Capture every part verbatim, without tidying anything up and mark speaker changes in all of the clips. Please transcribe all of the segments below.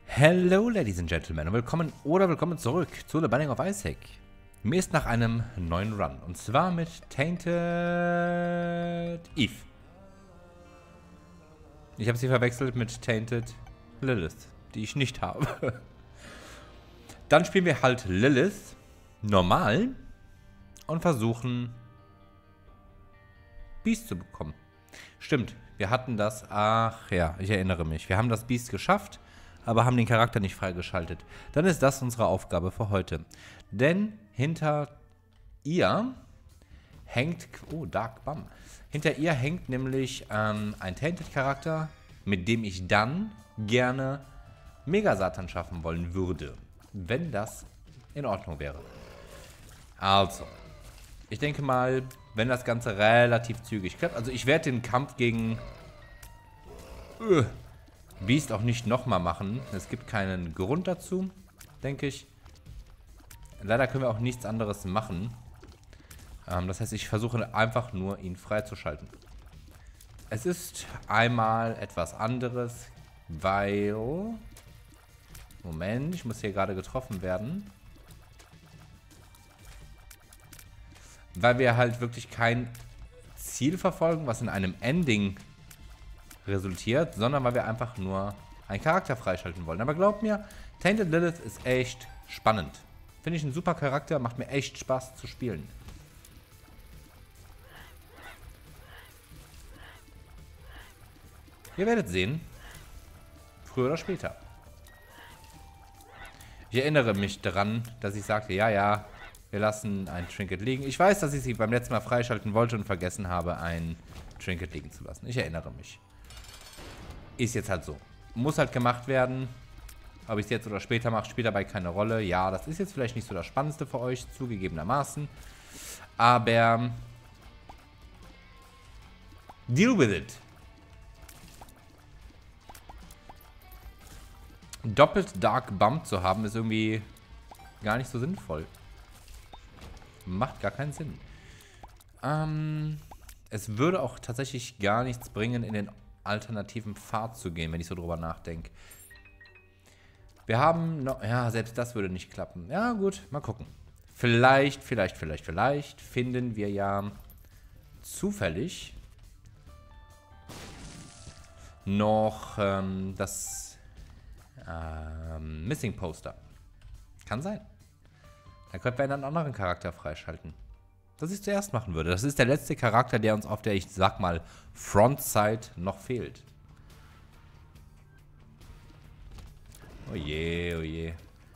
Speaker 1: Hello, Ladies and Gentlemen, und willkommen oder willkommen zurück zu The Binding of Isaac. Mir ist nach einem neuen Run, und zwar mit Tainted Eve. Ich habe sie verwechselt mit Tainted Lilith, die ich nicht habe. Dann spielen wir halt Lilith normal und versuchen Beast zu bekommen. Stimmt, wir hatten das, ach ja, ich erinnere mich. Wir haben das Beast geschafft, aber haben den Charakter nicht freigeschaltet. Dann ist das unsere Aufgabe für heute. Denn hinter ihr hängt, oh, Dark Bum. Hinter ihr hängt nämlich ähm, ein Tainted-Charakter, mit dem ich dann gerne Mega-Satan schaffen wollen würde, wenn das in Ordnung wäre. Also, ich denke mal, wenn das Ganze relativ zügig klappt, also ich werde den Kampf gegen uh, Beast auch nicht nochmal machen. Es gibt keinen Grund dazu, denke ich. Leider können wir auch nichts anderes machen. Ähm, das heißt, ich versuche einfach nur, ihn freizuschalten. Es ist einmal etwas anderes, weil... Moment, ich muss hier gerade getroffen werden. Weil wir halt wirklich kein Ziel verfolgen, was in einem Ending resultiert, sondern weil wir einfach nur einen Charakter freischalten wollen. Aber glaubt mir, Tainted Lilith ist echt spannend. Finde ich ein super Charakter, macht mir echt Spaß zu spielen. Ihr werdet sehen, früher oder später. Ich erinnere mich daran, dass ich sagte, ja, ja, wir lassen ein Trinket liegen. Ich weiß, dass ich sie beim letzten Mal freischalten wollte und vergessen habe, ein Trinket liegen zu lassen. Ich erinnere mich. Ist jetzt halt so. Muss halt gemacht werden. Ob ich es jetzt oder später mache, spielt dabei keine Rolle. Ja, das ist jetzt vielleicht nicht so das Spannendste für euch, zugegebenermaßen. Aber deal with it. Doppelt Dark Bump zu haben, ist irgendwie gar nicht so sinnvoll. Macht gar keinen Sinn. Ähm, es würde auch tatsächlich gar nichts bringen, in den alternativen Pfad zu gehen, wenn ich so drüber nachdenke. Wir haben noch... Ja, selbst das würde nicht klappen. Ja, gut, mal gucken. Vielleicht, vielleicht, vielleicht, vielleicht finden wir ja zufällig noch ähm, das ähm, Missing Poster. Kann sein. Dann könnten wir einen anderen Charakter freischalten. Das ich zuerst machen würde. Das ist der letzte Charakter, der uns auf der, ich sag mal, Frontside noch fehlt. Oh je, oh je.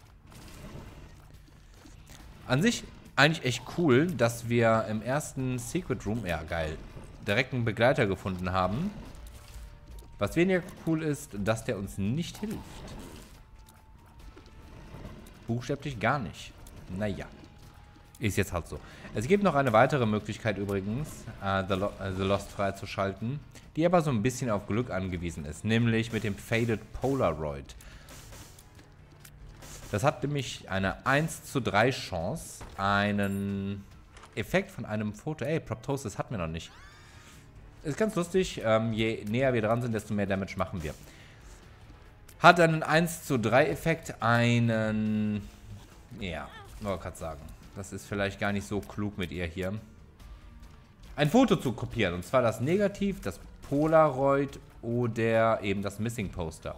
Speaker 1: An sich eigentlich echt cool, dass wir im ersten Secret Room, ja geil, direkt einen Begleiter gefunden haben. Was weniger cool ist, dass der uns nicht hilft. Buchstäblich gar nicht. Naja. Ist jetzt halt so. Es gibt noch eine weitere Möglichkeit übrigens, uh, The, Lo uh, The Lost freizuschalten, die aber so ein bisschen auf Glück angewiesen ist, nämlich mit dem Faded Polaroid. Das hat nämlich eine eins zu drei Chance, einen Effekt von einem Foto. Ey, Proptosis hatten wir noch nicht. Ist ganz lustig, ähm, je näher wir dran sind, desto mehr Damage machen wir. Hat einen eins zu drei Effekt, einen... Ja, wollte gerade sagen. Das ist vielleicht gar nicht so klug mit ihr hier. Ein Foto zu kopieren. Und zwar das Negativ, das Polaroid oder eben das Missing Poster.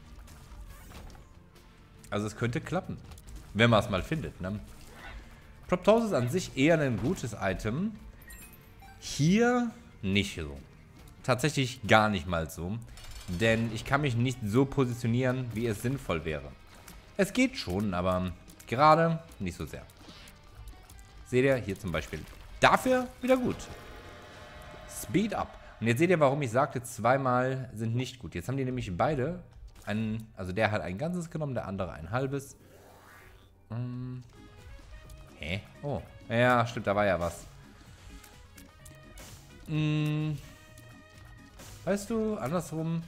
Speaker 1: Also es könnte klappen. Wenn man es mal findet, ne? Proptosis ist an sich eher ein gutes Item. Hier nicht so. Tatsächlich gar nicht mal so. Denn ich kann mich nicht so positionieren, wie es sinnvoll wäre. Es geht schon, aber gerade nicht so sehr. Seht ihr hier zum Beispiel. Dafür wieder gut. Speed up. Und jetzt seht ihr, warum ich sagte, zweimal sind nicht gut. Jetzt haben die nämlich beide ein, also der hat ein ganzes genommen, der andere ein halbes. Hm. Hä? Oh. Ja, stimmt, da war ja was. Hm. Weißt du, andersrum.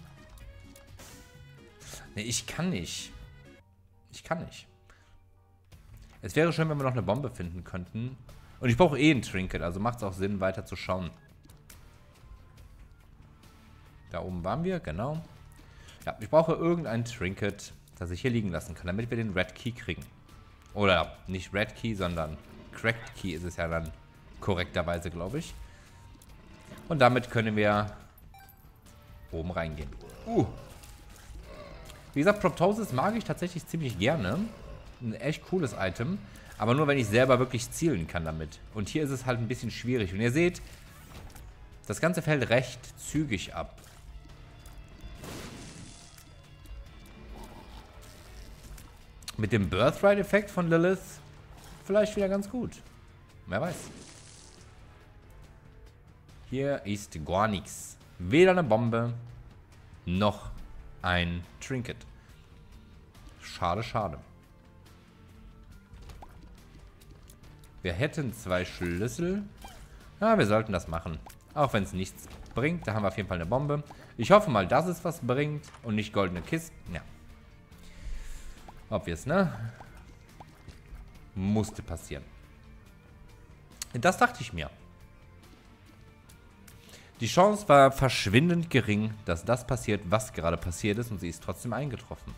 Speaker 1: Ne, ich kann nicht. Ich kann nicht. Es wäre schön, wenn wir noch eine Bombe finden könnten. Und ich brauche eh ein Trinket, also macht es auch Sinn, weiter zu schauen. Da oben waren wir, genau. Ja, ich brauche irgendein Trinket, das ich hier liegen lassen kann, damit wir den Red Key kriegen. Oder nicht Red Key, sondern Cracked Key ist es ja dann korrekterweise, glaube ich. Und damit können wir oben reingehen. Uh. Wie gesagt, Proptosis mag ich tatsächlich ziemlich gerne. Ein echt cooles Item. Aber nur, wenn ich selber wirklich zielen kann damit. Und hier ist es halt ein bisschen schwierig. Und ihr seht, das Ganze fällt recht zügig ab. Mit dem Birthright-Effekt von Lilith vielleicht wieder ganz gut. Wer weiß. Hier ist gar nichts. Weder eine Bombe, noch ein Trinket. Schade, schade. Wir hätten zwei Schlüssel. Ja, wir sollten das machen. Auch wenn es nichts bringt. Da haben wir auf jeden Fall eine Bombe. Ich hoffe mal, dass es was bringt und nicht goldene Kisten. Ja. Obvious, ne? Musste passieren. Das dachte ich mir. Die Chance war verschwindend gering, dass das passiert, was gerade passiert ist, und sie ist trotzdem eingetroffen.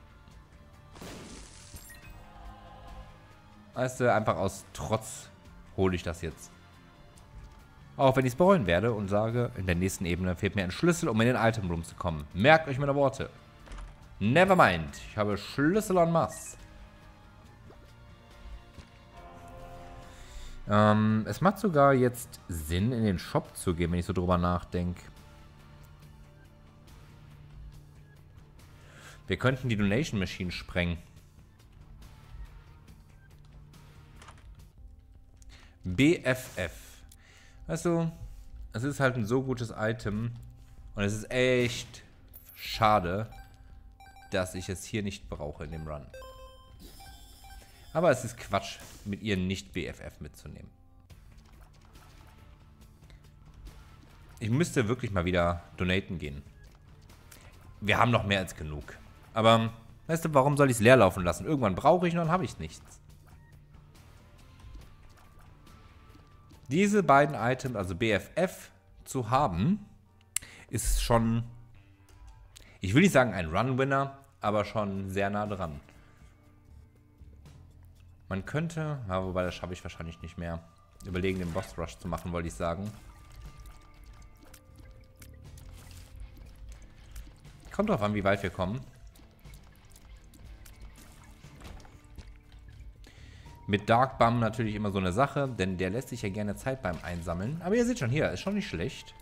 Speaker 1: Weißt du, einfach aus Trotz hole ich das jetzt. Auch wenn ich es bereuen werde und sage, in der nächsten Ebene fehlt mir ein Schlüssel, um in den Item Room zu kommen. Merkt euch meine Worte. Nevermind. Ich habe Schlüssel en masse. Ähm, es macht sogar jetzt Sinn, in den Shop zu gehen, wenn ich so drüber nachdenke. Wir könnten die Donation Machine sprengen. B F F. Weißt du, es ist halt ein so gutes Item. Und es ist echt schade, dass ich es hier nicht brauche in dem Run. Aber es ist Quatsch, mit ihr nicht B F F mitzunehmen. Ich müsste wirklich mal wieder donaten gehen. Wir haben noch mehr als genug. Aber, weißt du, warum soll ich es leer laufen lassen? Irgendwann brauche ich und dann habe ich nichts. Diese beiden Items, also B F F, zu haben, ist schon, ich will nicht sagen ein Run-Winner, aber schon sehr nah dran. Man könnte, ja, wobei das schaffe ich wahrscheinlich nicht mehr, überlegen, den Boss Rush zu machen, wollte ich sagen. Kommt drauf an, wie weit wir kommen. Mit Dark Bum natürlich immer so eine Sache, denn der lässt sich ja gerne Zeit beim Einsammeln. Aber ihr seht schon hier, ist schon nicht schlecht.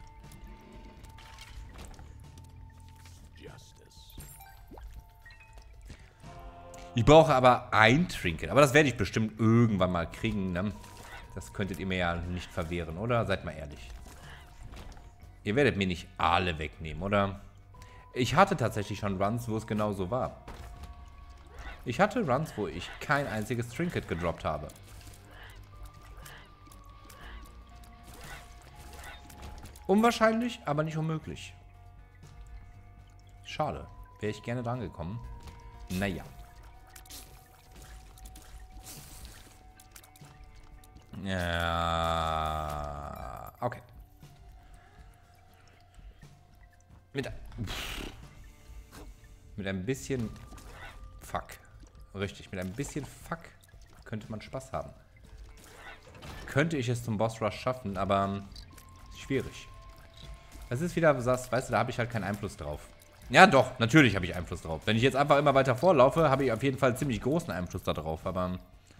Speaker 1: Ich brauche aber ein Trinket. Aber das werde ich bestimmt irgendwann mal kriegen, ne? Das könntet ihr mir ja nicht verwehren, oder? Seid mal ehrlich. Ihr werdet mir nicht alle wegnehmen, oder? Ich hatte tatsächlich schon Runs, wo es genau so war. Ich hatte Runs, wo ich kein einziges Trinket gedroppt habe. Unwahrscheinlich, aber nicht unmöglich. Schade. Wäre ich gerne dran gekommen. Naja. Ja. Okay. Mit, mit ein bisschen Fuck. Richtig, mit ein bisschen Fuck könnte man Spaß haben. Könnte ich es zum Boss Rush schaffen, aber schwierig. Das ist wieder, weißt du, da habe ich halt keinen Einfluss drauf. Ja doch, natürlich habe ich Einfluss drauf. Wenn ich jetzt einfach immer weiter vorlaufe, habe ich auf jeden Fall ziemlich großen Einfluss darauf, aber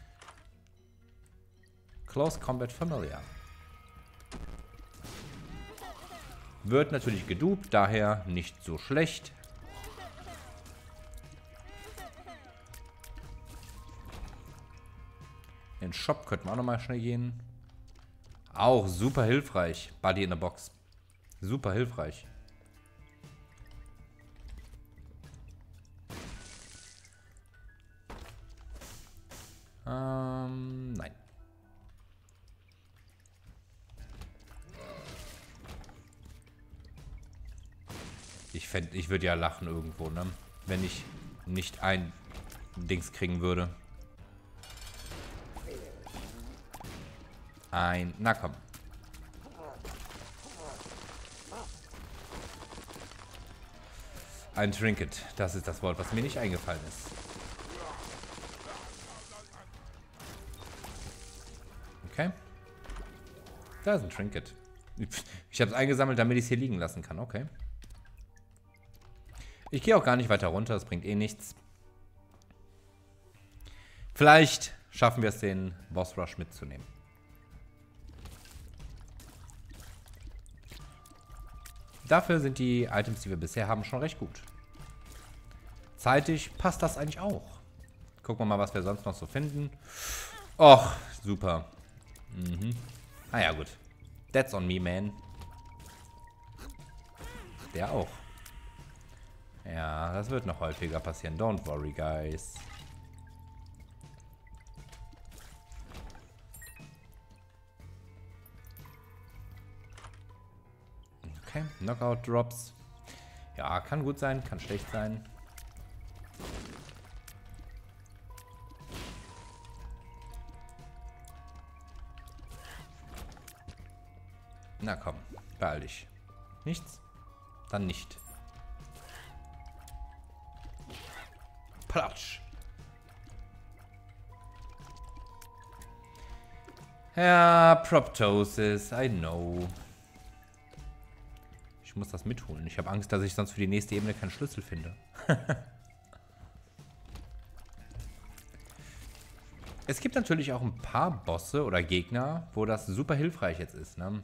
Speaker 1: Close Combat Familiar. Wird natürlich gedupt, daher nicht so schlecht. In den Shop könnten wir auch nochmal schnell gehen. Auch super hilfreich. Buddy in a Box. Super hilfreich. Ähm, nein. Ich fänd, ich würde ja lachen irgendwo, ne? Wenn ich nicht ein Dings kriegen würde. Ein... Na komm. Ein Trinket. Das ist das Wort, was mir nicht eingefallen ist. Okay. Da ist ein Trinket. Ich habe es eingesammelt, damit ich es hier liegen lassen kann. Okay. Ich gehe auch gar nicht weiter runter. Das bringt eh nichts. Vielleicht schaffen wir es, den Boss Rush mitzunehmen. Dafür sind die Items, die wir bisher haben, schon recht gut. Zeitig passt das eigentlich auch. Gucken wir mal, was wir sonst noch so finden. Och, super. Mhm. Ah ja, gut. That's on me, man. Der auch. Ja, das wird noch häufiger passieren. Don't worry, guys. Okay, Knockout Drops. Ja, kann gut sein, kann schlecht sein. Na komm, beeil dich. Nichts? Dann nicht. Platsch. Ja, Proptosis, I know. Ich muss das mitholen. Ich habe Angst, dass ich sonst für die nächste Ebene keinen Schlüssel finde. Es gibt natürlich auch ein paar Bosse oder Gegner, wo das super hilfreich jetzt ist, ne?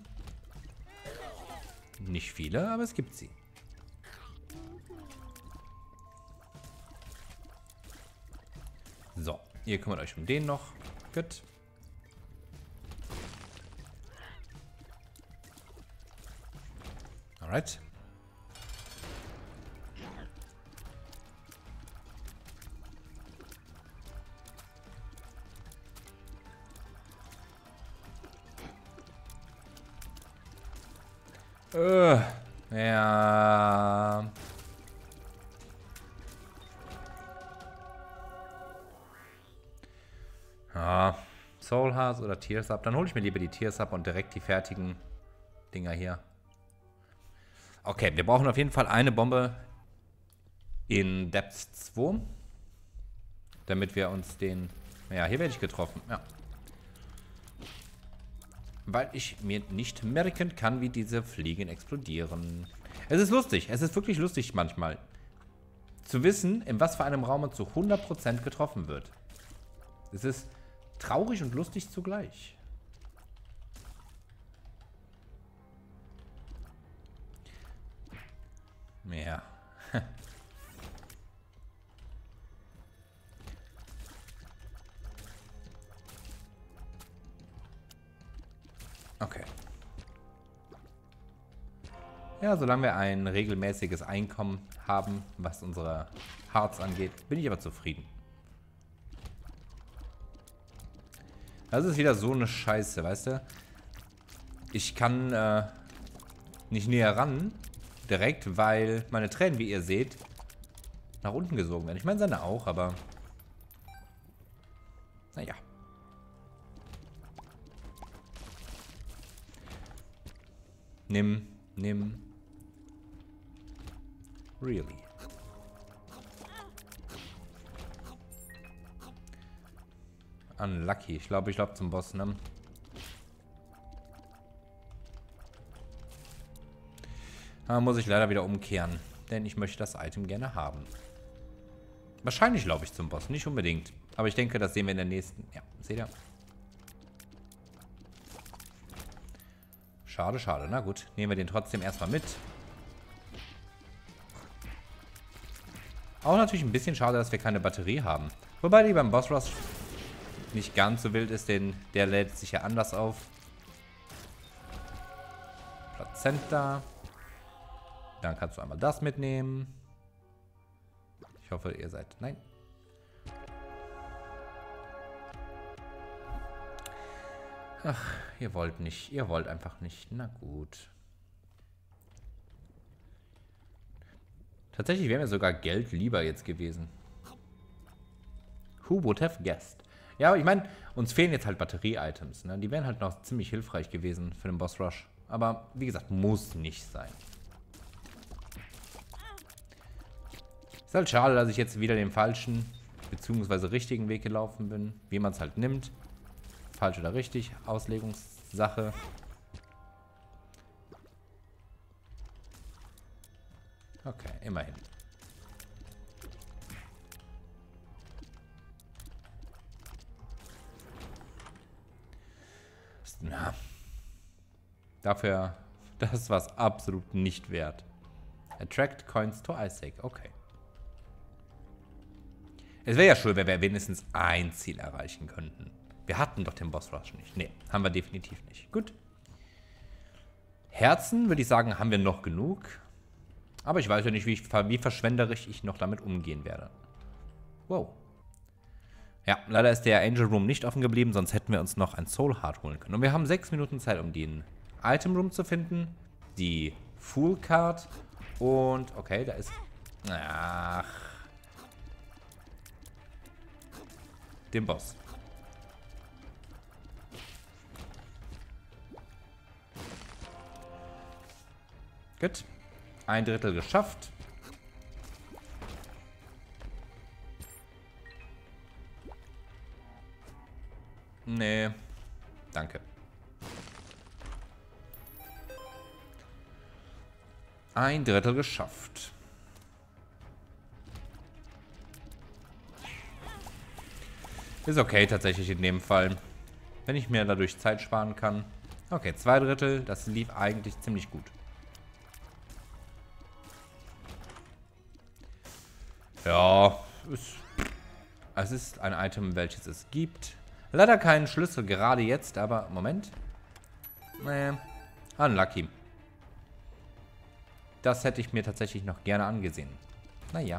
Speaker 1: Nicht viele, aber es gibt sie. So, ihr kümmert euch um den noch. Gut. Alright. Äh, ja. Ja. Soul Hearts oder Tears Up. Dann hole ich mir lieber die Tears Up und direkt die fertigen Dinger hier. Okay, wir brauchen auf jeden Fall eine Bombe in Depth zwei. Damit wir uns den... Ja, hier werde ich getroffen. Ja. Weil ich mir nicht merken kann, wie diese Fliegen explodieren. Es ist lustig. Es ist wirklich lustig manchmal. Zu wissen, in was für einem Raum man zu hundert Prozent getroffen wird. Es ist traurig und lustig zugleich. Ja. Okay. Ja, solange wir ein regelmäßiges Einkommen haben, was unsere Hearts angeht, bin ich aber zufrieden. Das ist wieder so eine Scheiße, weißt du? Ich kann äh, nicht näher ran, direkt, weil meine Tränen, wie ihr seht, nach unten gesogen werden. Ich meine seine auch, aber... Naja. Nimm, nimm. Really. Unlucky. Ich glaube, ich glaube zum Boss, ne? Da muss ich leider wieder umkehren, denn ich möchte das Item gerne haben. Wahrscheinlich laufe ich zum Boss, nicht unbedingt. Aber ich denke, das sehen wir in der nächsten... Ja, seht ihr? Schade, schade. Na gut, nehmen wir den trotzdem erstmal mit. Auch natürlich ein bisschen schade, dass wir keine Batterie haben. Wobei die beim Boss Rush nicht ganz so wild ist, denn der lädt sich ja anders auf. Plazenta. Dann kannst du einmal das mitnehmen. Ich hoffe, ihr seid... Nein. Ach, ihr wollt nicht. Ihr wollt einfach nicht. Na gut. Tatsächlich wäre mir sogar Geld lieber jetzt gewesen. Who would have guessed? Ja, aber ich meine, uns fehlen jetzt halt Batterie-Items. Ne? Die wären halt noch ziemlich hilfreich gewesen für den Boss Rush. Aber wie gesagt, muss nicht sein. Ist halt schade, dass ich jetzt wieder den falschen bzw. richtigen Weg gelaufen bin. Wie man es halt nimmt. Falsch oder richtig. Auslegungssache. Okay, immerhin. Na. Dafür, das war es absolut nicht wert. Attract Coins to Isaac. Okay. Es wäre ja schön, wenn wir wenigstens ein Ziel erreichen könnten. Wir hatten doch den Boss Rush nicht. Nee, haben wir definitiv nicht. Gut. Herzen, würde ich sagen, haben wir noch genug. Aber ich weiß ja nicht, wie, ich, wie verschwenderisch ich noch damit umgehen werde. Wow. Ja, leider ist der Angel Room nicht offen geblieben, sonst hätten wir uns noch ein Soul Heart holen können. Und wir haben sechs Minuten Zeit, um den Item Room zu finden. Die Fool Card. Und, okay, da ist... Ach... Den Boss. Gut. Ein Drittel geschafft. Nee. Danke. Ein Drittel geschafft. Ist okay tatsächlich in dem Fall. Wenn ich mir dadurch Zeit sparen kann. Okay, zwei Drittel. Das lief eigentlich ziemlich gut. Ja, es, es ist ein Item, welches es gibt. Leider keinen Schlüssel gerade jetzt, aber Moment. Nee, unlucky. Das hätte ich mir tatsächlich noch gerne angesehen. Naja.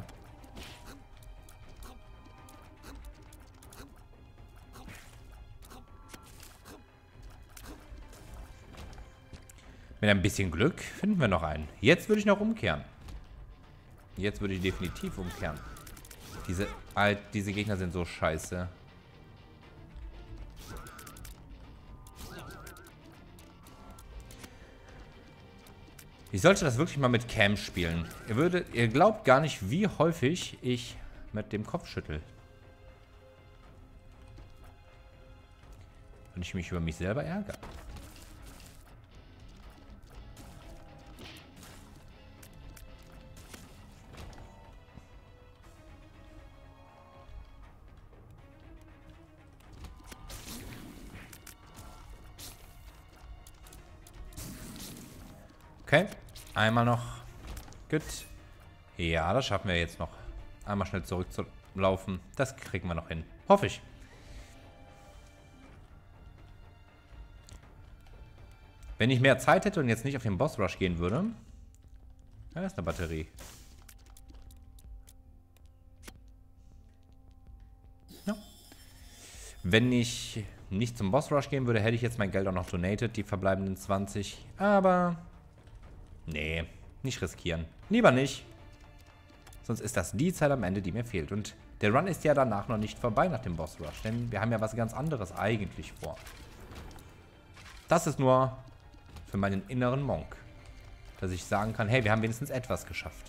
Speaker 1: Mit ein bisschen Glück finden wir noch einen. Jetzt würde ich noch umkehren. Jetzt würde ich definitiv umkehren. Diese, Alt, diese Gegner sind so scheiße. Ich sollte das wirklich mal mit Cam spielen. Ihr würdet, ihr glaubt gar nicht, wie häufig ich mit dem Kopf schüttel. Und ich mich über mich selber ärgere. Okay, einmal noch. Gut. Ja, das schaffen wir jetzt noch. Einmal schnell zurückzulaufen. Das kriegen wir noch hin. Hoffe ich. Wenn ich mehr Zeit hätte und jetzt nicht auf den Boss Rush gehen würde. Da ist eine Batterie. Ja. Wenn ich nicht zum Boss Rush gehen würde, hätte ich jetzt mein Geld auch noch donated, die verbleibenden zwanzig. Aber... Nee, nicht riskieren. Lieber nicht. Sonst ist das die Zeit am Ende, die mir fehlt. Und der Run ist ja danach noch nicht vorbei nach dem Boss Rush. Denn wir haben ja was ganz anderes eigentlich vor. Das ist nur für meinen inneren Monk. Dass ich sagen kann, hey, wir haben wenigstens etwas geschafft.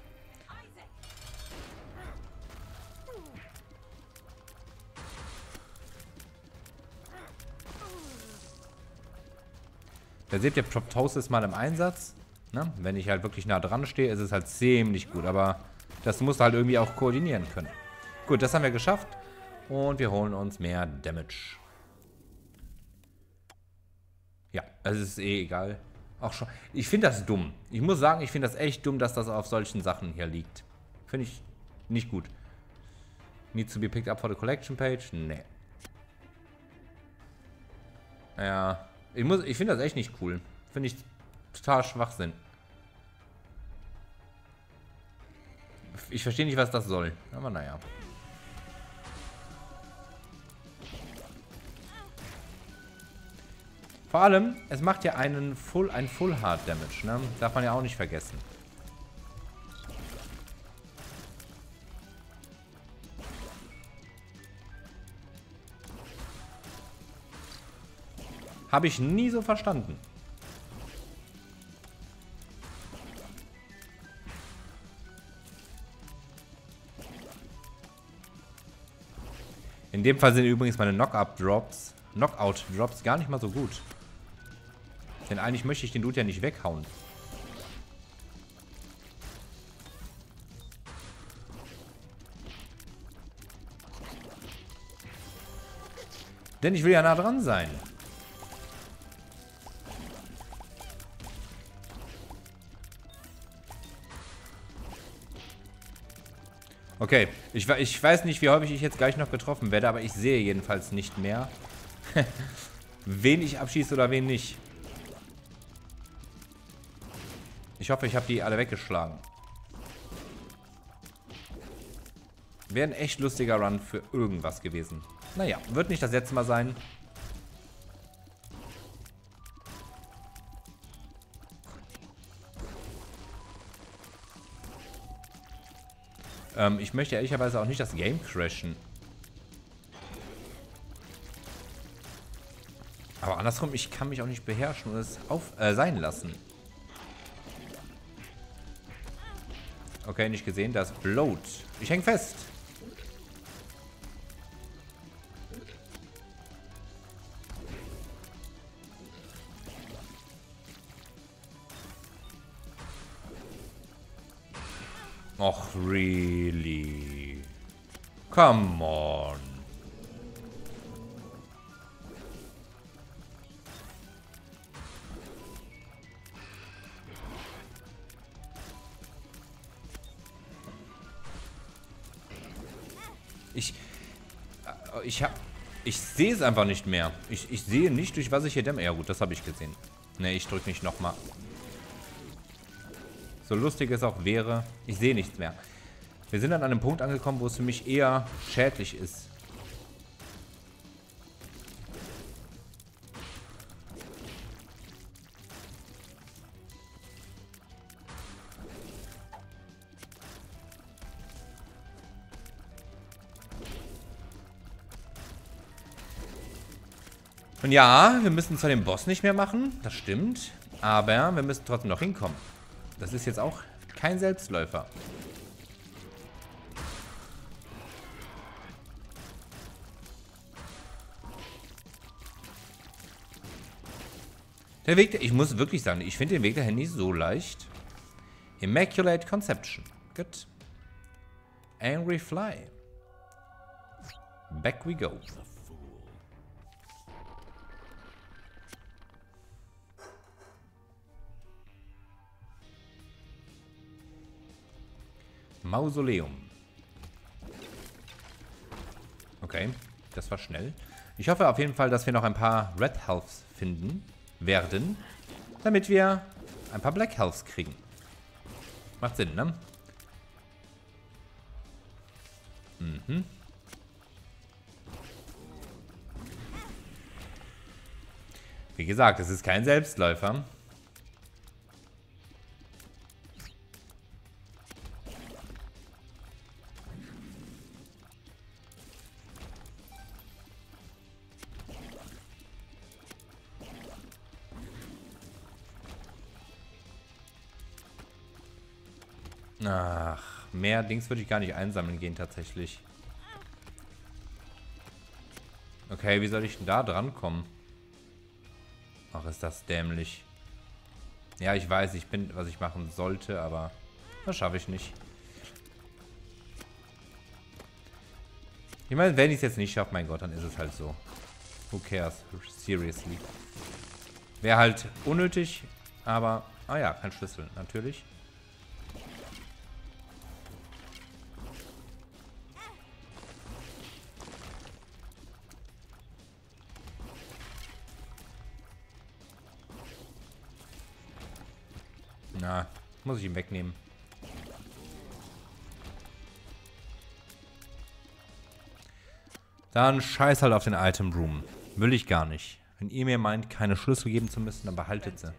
Speaker 1: Da seht ihr Proptosis mal im Einsatz. Ne? Wenn ich halt wirklich nah dran stehe, ist es halt ziemlich gut. Aber das musst du halt irgendwie auch koordinieren können. Gut, das haben wir geschafft. Und wir holen uns mehr Damage. Ja, es ist eh egal. Auch schon. Ich finde das dumm. Ich muss sagen, ich finde das echt dumm, dass das auf solchen Sachen hier liegt. Finde ich nicht gut. Need to be picked up for the collection page? Nee. Ja. Ich, muss, ich finde das echt nicht cool. Finde ich total Schwachsinn. Ich verstehe nicht, was das soll. Aber naja. Vor allem, es macht ja einen Full, ein Full Hard Damage, ne? Darf man ja auch nicht vergessen. Habe ich nie so verstanden. In dem Fall sind übrigens meine Knockout-Drops, Knockout-Drops gar nicht mal so gut. Denn eigentlich möchte ich den Dude ja nicht weghauen. Denn ich will ja nah dran sein. Okay, ich, ich weiß nicht, wie häufig ich jetzt gleich noch getroffen werde, aber ich sehe jedenfalls nicht mehr, wen ich abschieße oder wen nicht. Ich hoffe, ich habe die alle weggeschlagen. Wäre ein echt lustiger Run für irgendwas gewesen. Naja, wird nicht das letzte Mal sein. Ähm, ich möchte ehrlicherweise auch nicht das Game crashen. Aber andersrum, ich kann mich auch nicht beherrschen und es auf, äh, sein lassen. Okay, nicht gesehen, das Bloat. Ich häng fest. Och, really? Come on. Ich... Ich hab... Ich sehe es einfach nicht mehr. Ich, ich sehe nicht, durch was ich hier dämme. Ja gut, das habe ich gesehen. Ne, ich drücke nicht nochmal. So lustig es auch wäre, ich sehe nichts mehr. Wir sind an einem Punkt angekommen, wo es für mich eher schädlich ist. Und ja, wir müssen zwar den Boss nicht mehr machen, das stimmt, aber wir müssen trotzdem noch hinkommen. Das ist jetzt auch kein Selbstläufer. Der Weg, ich muss wirklich sagen, ich finde den Weg dahin nicht so leicht. Immaculate Conception. Gut. Angry Fly. Back we go. Mausoleum. Okay, das war schnell. Ich hoffe auf jeden Fall, dass wir noch ein paar Red Healths finden werden, damit wir ein paar Black Healths kriegen. Macht Sinn, ne? Mhm. Wie gesagt, es ist kein Selbstläufer. Ach, mehr Dings würde ich gar nicht einsammeln gehen tatsächlich. Okay, wie soll ich denn da dran kommen? Ach, ist das dämlich. Ja, ich weiß, ich bin, was ich machen sollte, aber das schaffe ich nicht. Ich meine, wenn ich es jetzt nicht schaffe, mein Gott, dann ist es halt so. Who cares? Seriously. Wäre halt unnötig, aber... Ah ja, kein Schlüssel, natürlich. Na, muss ich ihn wegnehmen. Dann scheiß halt auf den Item Room. Will ich gar nicht. Wenn ihr mir meint, keine Schlüssel geben zu müssen, dann behaltet sie.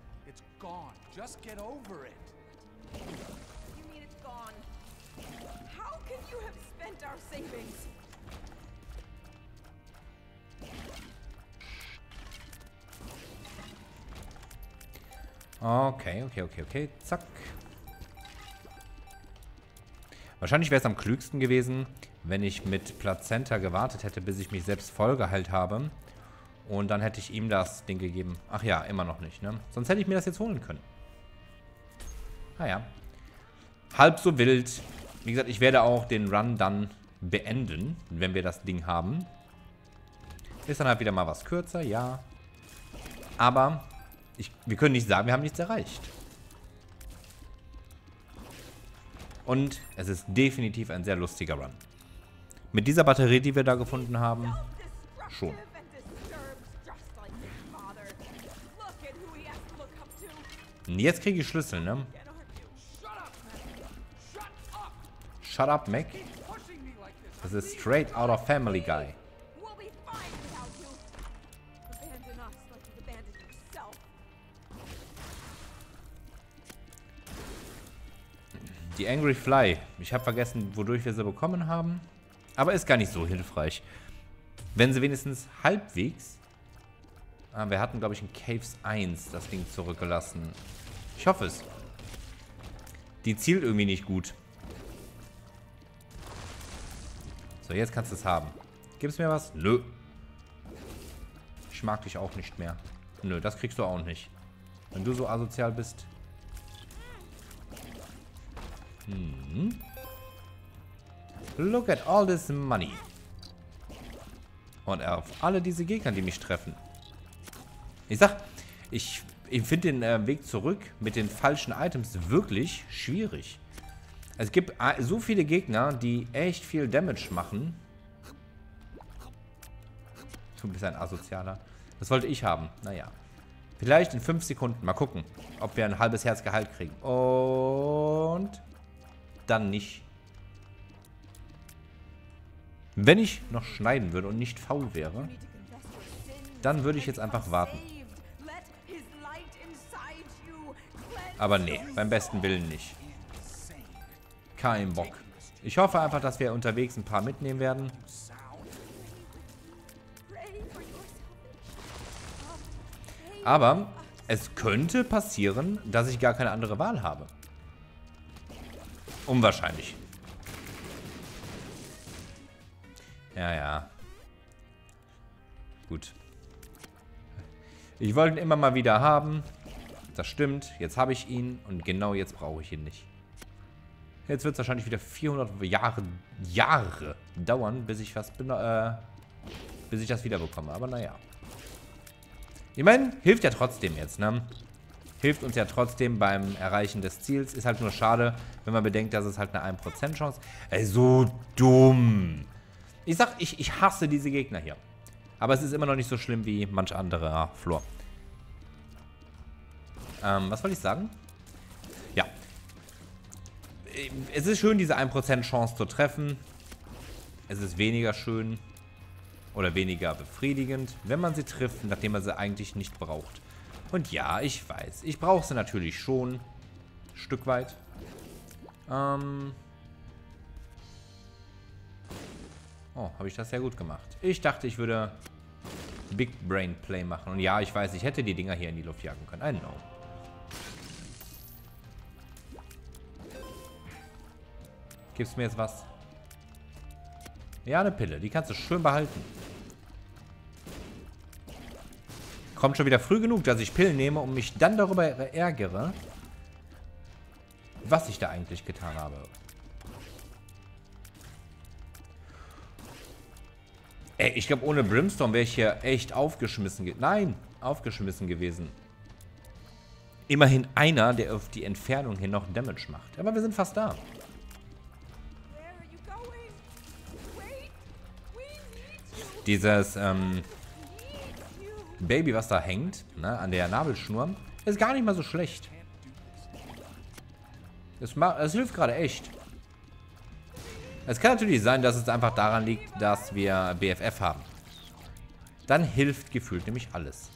Speaker 1: Okay, okay, okay, okay. Zack. Wahrscheinlich wäre es am klügsten gewesen, wenn ich mit Plazenta gewartet hätte, bis ich mich selbst vollgeheilt habe. Und dann hätte ich ihm das Ding gegeben. Ach ja, immer noch nicht, ne? Sonst hätte ich mir das jetzt holen können. Naja. Halb so wild. Wie gesagt, ich werde auch den Run dann beenden, wenn wir das Ding haben. Ist dann halt wieder mal was kürzer, ja. Aber ich, wir können nicht sagen, wir haben nichts erreicht. Und es ist definitiv ein sehr lustiger Run. Mit dieser Batterie, die wir da gefunden haben, schon. Und jetzt kriege ich Schlüssel, ne? Shut up, Mac. Das ist straight out of Family Guy. Die Angry Fly. Ich habe vergessen, wodurch wir sie bekommen haben. Aber ist gar nicht so hilfreich. Wenn sie wenigstens halbwegs... Ah, wir hatten, glaube ich, in Caves eins das Ding zurückgelassen. Ich hoffe es. Die zielt irgendwie nicht gut. So, jetzt kannst du es haben. Gibst mir was? Nö. Ich mag dich auch nicht mehr. Nö, das kriegst du auch nicht. Wenn du so asozial bist... Hm. Look at all this money. Und auf alle diese Gegner, die mich treffen. Ich sag, ich, ich finde den äh, Weg zurück mit den falschen Items wirklich schwierig. Es gibt äh, so viele Gegner, die echt viel Damage machen. Du bist ein Asozialer. Das wollte ich haben. Naja. Vielleicht in fünf Sekunden. Mal gucken, ob wir ein halbes Herz Gehalt kriegen. Und... dann nicht. Wenn ich noch schneiden würde und nicht faul wäre, dann würde ich jetzt einfach warten. Aber nee, beim besten Willen nicht. Kein Bock. Ich hoffe einfach, dass wir unterwegs ein paar mitnehmen werden. Aber es könnte passieren, dass ich gar keine andere Wahl habe. Unwahrscheinlich. Ja, ja. Gut. Ich wollte ihn immer mal wieder haben. Das stimmt. Jetzt habe ich ihn. Und genau jetzt brauche ich ihn nicht. Jetzt wird es wahrscheinlich wieder vierhundert Jahre, Jahre dauern, bis ich was äh, bis ich das wieder bekomme. Aber naja. Ich meine, hilft ja trotzdem jetzt, ne? Hilft uns ja trotzdem beim Erreichen des Ziels. Ist halt nur schade, wenn man bedenkt, dass es halt eine ein Prozent Chance ist. Ey, so dumm. Ich sag, ich, ich hasse diese Gegner hier. Aber es ist immer noch nicht so schlimm wie manch anderer Floor. Ähm, was wollte ich sagen? Ja. Es ist schön, diese ein Prozent Chance zu treffen. Es ist weniger schön oder weniger befriedigend, wenn man sie trifft, nachdem man sie eigentlich nicht braucht. Und ja, ich weiß. Ich brauche sie natürlich schon. Ein Stück weit. Ähm. Oh, habe ich das sehr gut gemacht. Ich dachte, ich würde Big Brain Play machen. Und ja, ich weiß, ich hätte die Dinger hier in die Luft jagen können. I know. Gibst du mir jetzt was? Ja, eine Pille. Die kannst du schön behalten. Kommt schon wieder früh genug, dass ich Pillen nehme und mich dann darüber ärgere, was ich da eigentlich getan habe. Ey, ich glaube, ohne Brimstone wäre ich hier echt aufgeschmissen gewesen. Nein, aufgeschmissen gewesen. Immerhin einer, der auf die Entfernung hin noch Damage macht. Aber wir sind fast da. Dieses, ähm... Baby, was da hängt, ne, an der Nabelschnur, ist gar nicht mal so schlecht. Es, es hilft gerade echt. Es kann natürlich sein, dass es einfach daran liegt, dass wir B F F haben. Dann hilft gefühlt nämlich alles.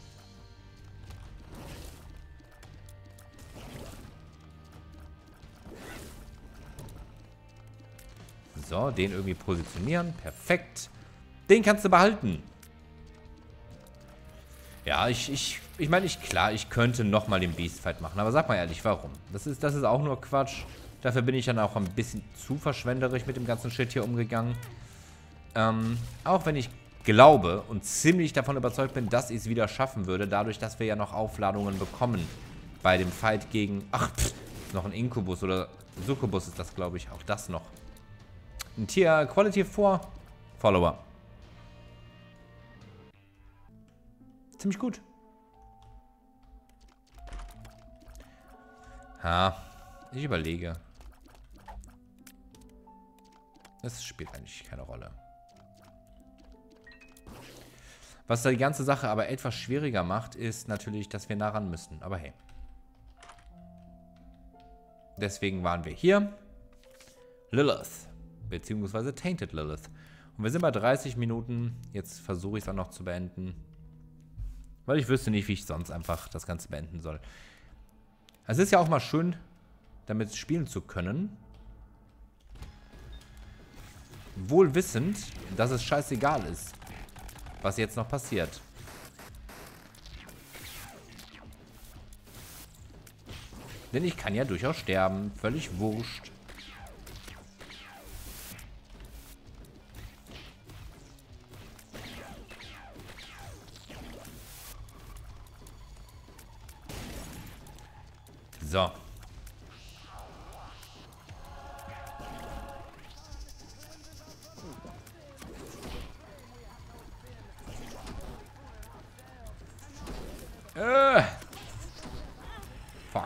Speaker 1: So, den irgendwie positionieren. Perfekt. Den kannst du behalten. Ja, ich, ich, ich meine, ich, klar, ich könnte nochmal den Beastfight machen. Aber sag mal ehrlich, warum? Das ist, das ist auch nur Quatsch. Dafür bin ich dann auch ein bisschen zu verschwenderisch mit dem ganzen Shit hier umgegangen. Ähm, auch wenn ich glaube und ziemlich davon überzeugt bin, dass ich es wieder schaffen würde, dadurch, dass wir ja noch Aufladungen bekommen bei dem Fight gegen... Ach, pff, noch ein Inkubus oder Succubus ist das, glaube ich. Auch das noch. Ein Tier Quality vier Follower. Ziemlich gut. Ha, ich überlege. Das spielt eigentlich keine Rolle. Was die ganze Sache aber etwas schwieriger macht, ist natürlich, dass wir nah ran müssen. Aber hey. Deswegen waren wir hier. Lilith. Beziehungsweise Tainted Lilith. Und wir sind bei dreißig Minuten. Jetzt versuche ich es auch noch zu beenden. Weil ich wüsste nicht, wie ich sonst einfach das Ganze beenden soll. Es ist ja auch mal schön, damit spielen zu können. Wohl wissend, dass es scheißegal ist, was jetzt noch passiert. Denn ich kann ja durchaus sterben. Völlig wurscht. So. Äh. Fuck.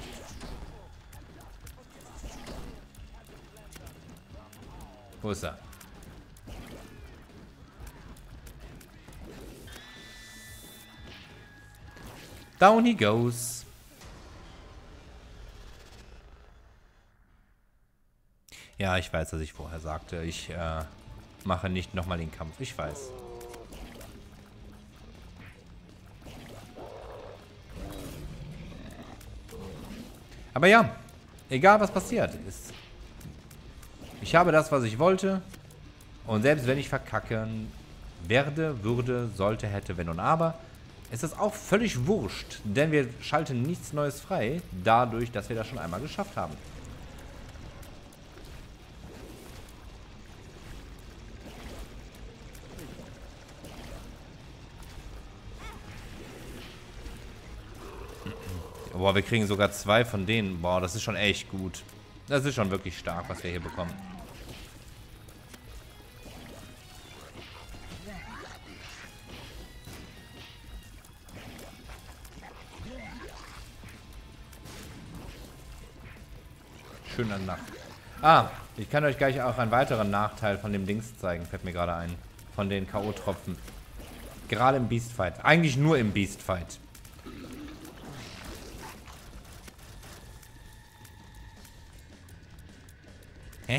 Speaker 1: Wo ist er? Down he goes. Ja, ich weiß, dass ich vorher sagte, ich äh, mache nicht nochmal den Kampf. Ich weiß. Aber ja, egal was passiert ist. Ich habe das, was ich wollte. Und selbst wenn ich verkacken werde, würde, sollte, hätte, wenn und aber, ist das auch völlig wurscht. Denn wir schalten nichts Neues frei, dadurch, dass wir das schon einmal geschafft haben. Boah, wir kriegen sogar zwei von denen. Boah, das ist schon echt gut. Das ist schon wirklich stark, was wir hier bekommen. Schöne Nacht. Ah, ich kann euch gleich auch einen weiteren Nachteil von dem Dings zeigen. Fällt mir gerade ein. Von den K O-Tropfen. Gerade im Beastfight. Eigentlich nur im Beastfight. Hä?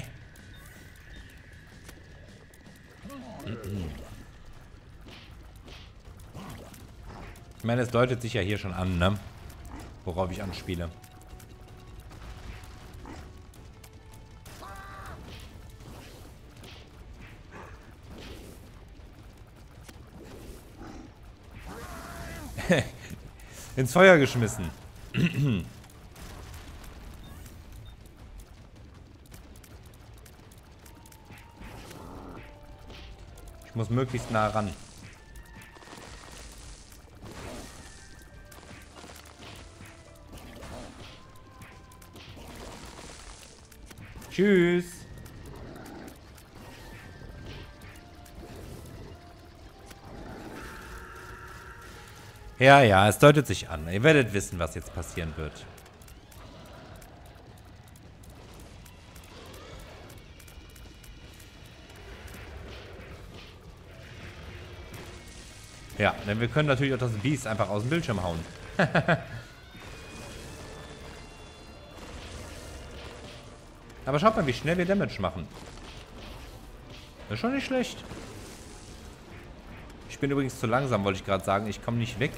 Speaker 1: Ich meine, es deutet sich ja hier schon an, ne? Worauf ich anspiele. Ins Feuer geschmissen. Ich muss möglichst nah ran. Tschüss. Ja, ja, es deutet sich an. Ihr werdet wissen, was jetzt passieren wird. Ja, denn wir können natürlich auch das Biest einfach aus dem Bildschirm hauen. Aber schaut mal, wie schnell wir Damage machen. Das ist schon nicht schlecht. Ich bin übrigens zu langsam, wollte ich gerade sagen. Ich komme nicht weg.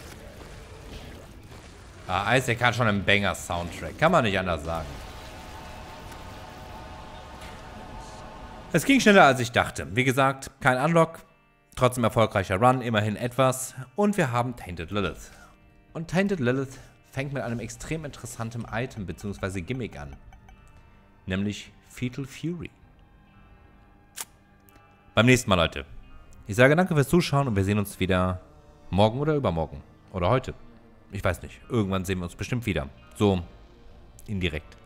Speaker 1: Ah, Isaac hat schon einen Banger-Soundtrack. Kann man nicht anders sagen. Es ging schneller, als ich dachte. Wie gesagt, kein Unlock, trotzdem erfolgreicher Run, immerhin etwas. Und wir haben Tainted Lilith. Und Tainted Lilith fängt mit einem extrem interessanten Item bzw. Gimmick an. Nämlich Fetal Fury. Beim nächsten Mal, Leute. Ich sage danke fürs Zuschauen und wir sehen uns wieder morgen oder übermorgen. Oder heute. Ich weiß nicht. Irgendwann sehen wir uns bestimmt wieder. So indirekt.